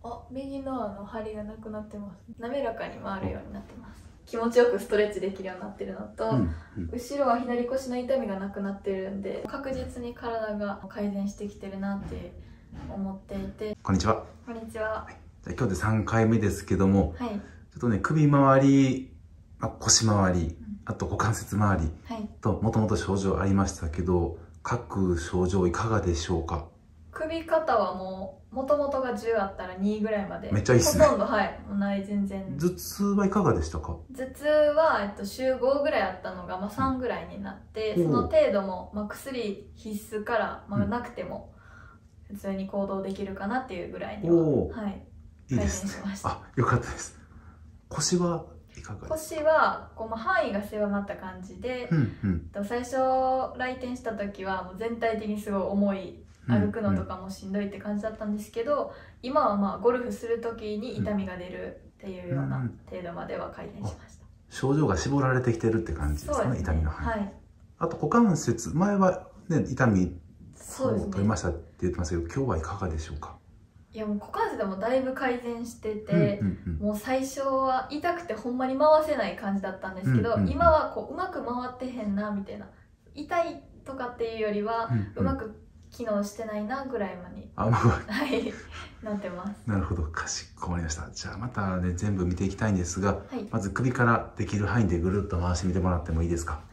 右の張りがなくなってます。滑らかに回るようになってます。気持ちよくストレッチできるようになってるのと、後ろは左腰の痛みがなくなってるんで、確実に体が改善してきてるなって思っていて。 こんにちは。 こんにちは。 じゃあ今日で3回目ですけども、 はい、 ちょっとね、首周り、腰周り、あと股関節周りともともと症状ありましたけど、各症状いかがでしょうか？ 首肩はもともとが10あったら2ぐらいまで。 めっちゃいいっすね。 ほとんど、もうない、全然。 頭痛はいかがでしたか？ 頭痛は、週5ぐらいあったのが、3ぐらいになって、その程度も、薬必須から、なくても、普通に行動できるかなっていうぐらいには、改善しました。 よかったです。腰はいかがですか？ 腰は範囲が狭まった感じで、最初来店した時はもう全体的にすごい重い、歩くのとかもしんどいって感じだったんですけど、今はゴルフする時に痛みが出るっていうような程度までは改善しました。 症状が絞られてきてるって感じですかね、痛みの範囲。あと股関節、前はね、痛みを取りましたって言ってますけど、今日はいかがでしょうか？ いや、もう股関節でもだいぶ改善してて、もう最初は痛くてほんまに回せない感じだったんですけど、今はうまく回ってへんなみたいな、痛いとかっていうよりは、うまく機能してないなぐらいまでなってます。 なるほど、かしこまりました。じゃあまたね、全部見ていきたいんですが、まず首からできる範囲でぐるっと回してみてもらってもいいですか？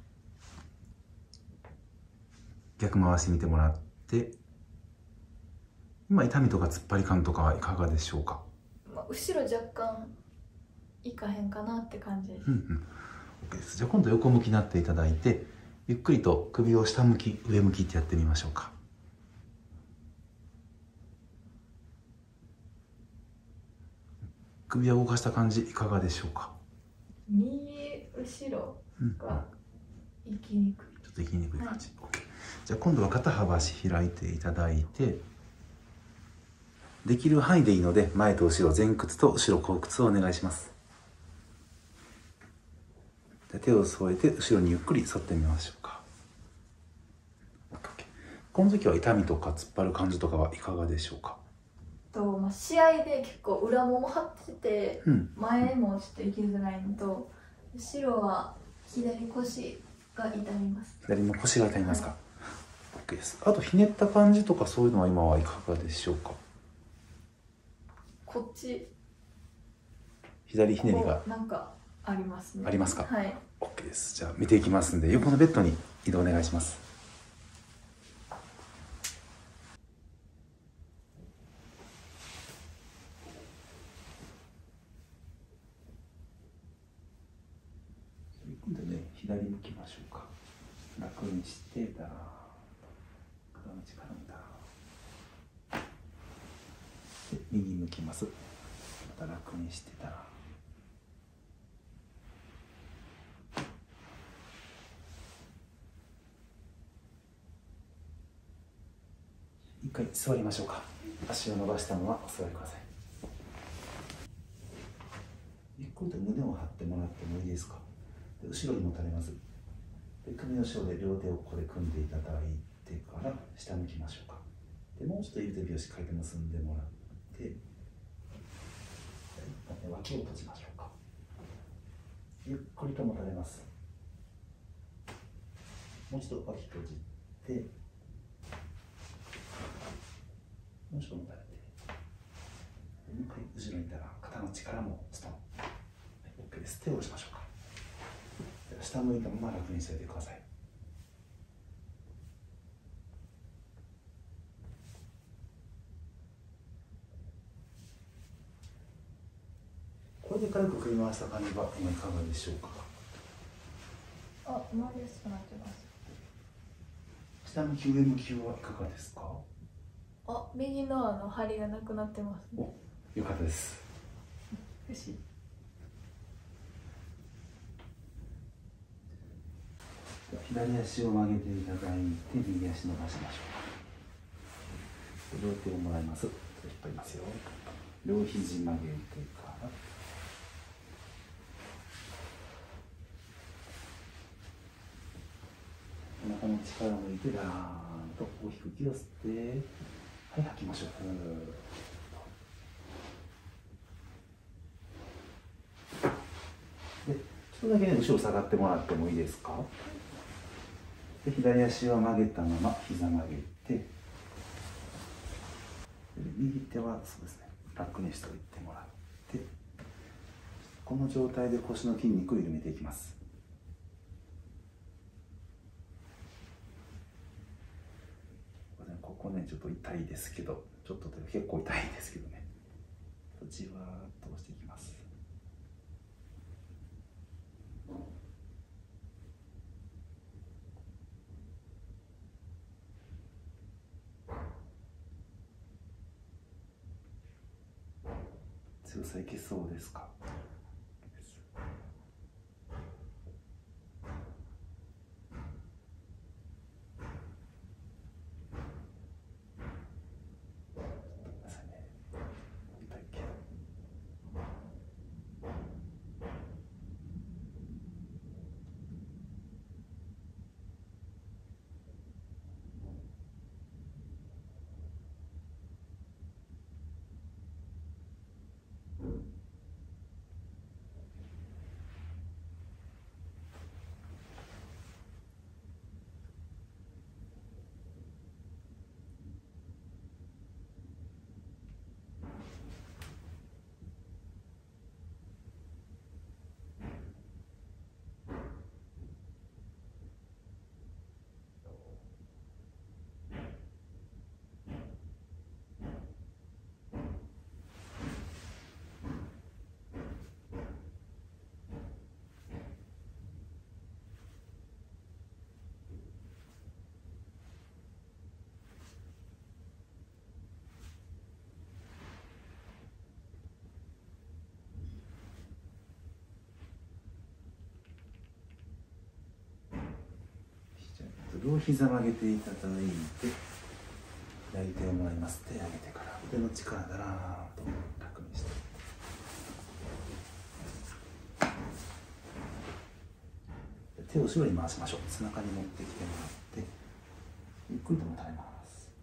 逆回してみてもらって、今痛みとか突っ張り感とかはいかがでしょうか？ 後ろ若干いかへんかなって感じです。 OK です。じゃあ今度横向きになっていただいて、ゆっくりと首を下向き、上向きってやってみましょうか。首を動かした感じいかがでしょうか？ 右後ろが行きにくい。 ちょっと行きにくい感じ。OK。じゃあ今度は肩幅足開いていただいて、できる範囲でいいので前と後ろ、前屈と後ろ後屈をお願いします。手を添えて後ろにゆっくり反ってみましょうか。この時は痛みとか突っ張る感じとかはいかがでしょうか？ 試合で結構裏もも張ってて、前もちょっと行きづらいのと、後ろは左腰が痛みます。 左の腰が痛みますか？ OK です。あとひねった感じとかそういうのは今はいかがでしょうか？ こっち左ひねりがなんかありますね。 ありますか？ はい。 OK です。じゃあ見ていきますんで、横のベッドに移動お願いします。今度ね、左向きましょうか。楽にしてだーっと肩の力もだーっとで右向きます。また楽にしてだー。一回座りましょうか。足を伸ばしたままお座りください。ゆっくりと胸を張ってもらってもいいですか？で後ろにもたれます。で首の後ろで両手をここで組んでいただいてから下向きましょうか。でもうちょっと指をしっかりと結んでもらって、脇を閉じましょうか。ゆっくりともたれます。もう一度脇閉じて、もう一度もたれて、もう一回後ろにいたら肩の力もストン。OK です。手を下ろしましょうか。下向いたまま楽にしておいてください。これで軽く振り回した感じは今いかがでしょうか？ 回りやすくなってます。 下向き上向きはいかがですか？ 右の張りがなくなってますね。 よかったです。 よし。 左足を曲げていただいて右足伸ばしましょう。両手をもらいます。引っ張りますよ。両肘曲げてからお腹の力を抜いてダーンと大きく息を吸って、はい、吐きましょう。 とだけね、後ろ下がってもらってもいいですか。で、左足は曲げたまま膝曲げて、右手はそうですね、楽にしておいてもらって、この状態で腰の筋肉を緩めていきます。ここね、ちょっと痛いですけど、ちょっと結構痛いですけどね、じわーっと押していきます。強さいけそうですか。両膝曲げていただいて、左手をもらいます。手上げてから腕の力だらーんと楽にして、手を後ろに回しましょう。背中に持ってきてもらってゆっくりと持たれます。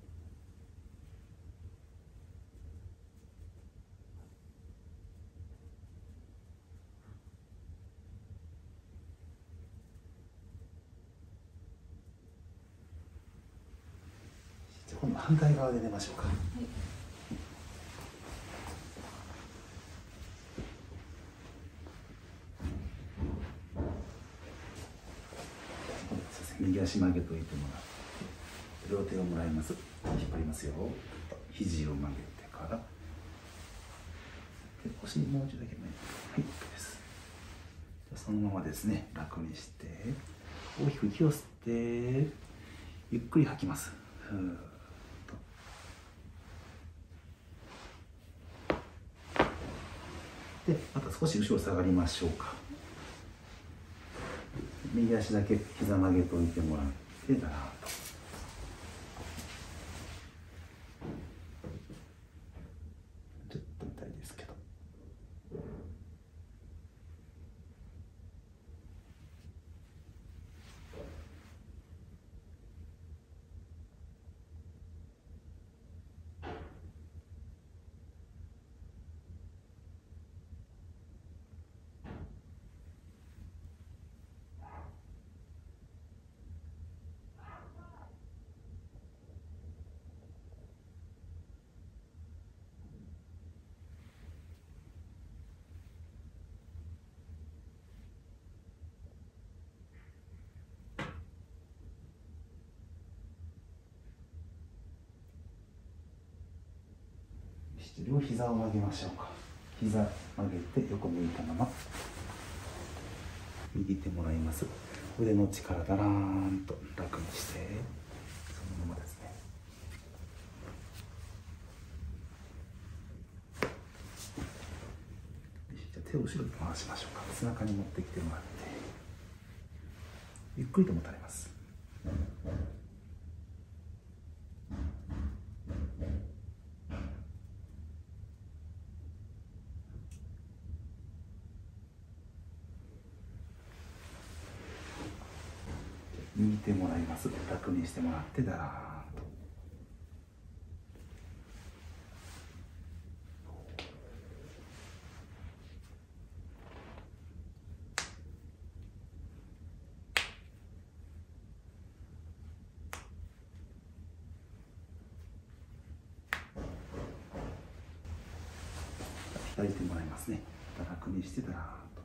今度反対側で寝ましょうか。はい、右足曲げといてもらって、両手をもらいます。引っ張りますよ。肘を曲げてからで、腰にもう一度だけね。はい、です。そのままですね、楽にして大きく息を吸ってゆっくり吐きます。ふーっと。で、また少し後ろ下がりましょうか。右足だけ膝曲げといてもらってだらーっと。ちょっと痛いですけど。両膝を曲げましょうか。膝曲げて横向いたまま右手もらいます。腕の力だらーんと楽にして、そのままですね。じゃあ手を後ろに回しましょうか。背中に持ってきてもらってゆっくりと持たれます。右手もらいます。楽にしてもらってだらーんと。 左手もらいますね。また楽にしてたらと。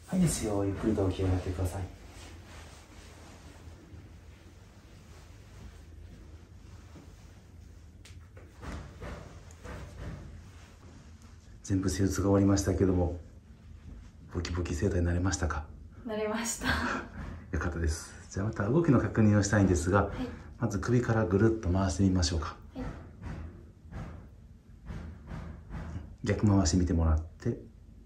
はいですよ、ゆっくりと起き上がってください。全部施術が終わりましたけども、ボキボキ整体になれましたか？ なれました。 よかったです。じゃあまた動きの確認をしたいんですが、はい、まず首からぐるっと回してみましょうか。はい、逆回し見てもらって、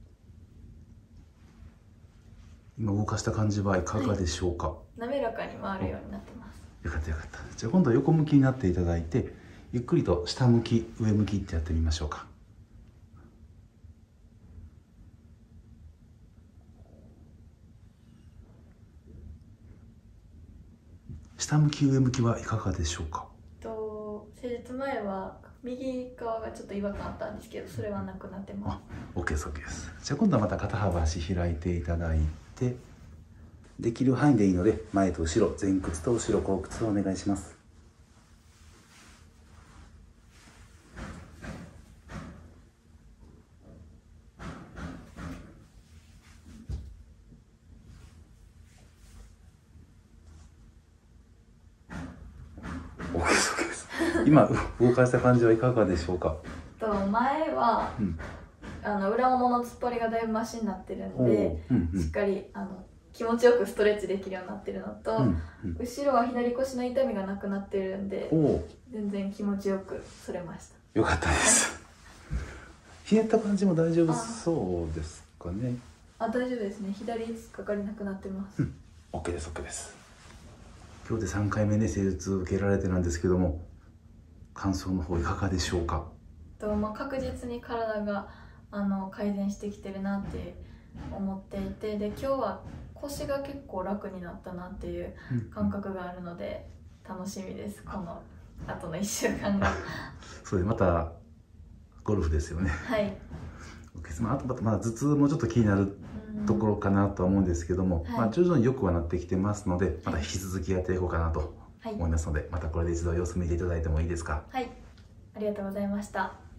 今動かした感じはいかがでしょうか？はい、 滑らかに回るようになってます。 よかったよかった。じゃあ今度は横向きになっていただいて、ゆっくりと下向き上向きってやってみましょうか。下向き上向きはいかがでしょうか？ 施術前は右側がちょっと違和感あったんですけど、それはなくなってます。 OK です OK です。じゃあ今度はまた肩幅足開いていただいて、できる範囲でいいので前と後ろ、前屈と後ろ後屈をお願いします。今動かした感じはいかがでしょうか？ 前は、裏ももの突っ張りがだいぶマシになってるんで、しっかり気持ちよくストレッチできるようになってるのと、後ろは左腰の痛みがなくなってるんで、全然気持ちよく反れました。 よかったです。ひねった感じも大丈夫そうですかね？ 大丈夫ですね。左かかりなくなってます。 OK です OK です。今日で3回目ね施術受けられてなんですけども、感想の方いかがでしょうか？ 確実に体が改善してきてるなって思っていて、で今日は腰が結構楽になったなっていう感覚があるので、楽しみです、この後の1週間が。 そうでまたゴルフですよね。 はい。 あとまだ頭痛もちょっと気になるところかなとは思うんですけども、徐々に良くはなってきてますので、また引き続きやっていこうかなと思いますので、またこれで一度様子見ていただいてもいいですか？ はい、ありがとうございました。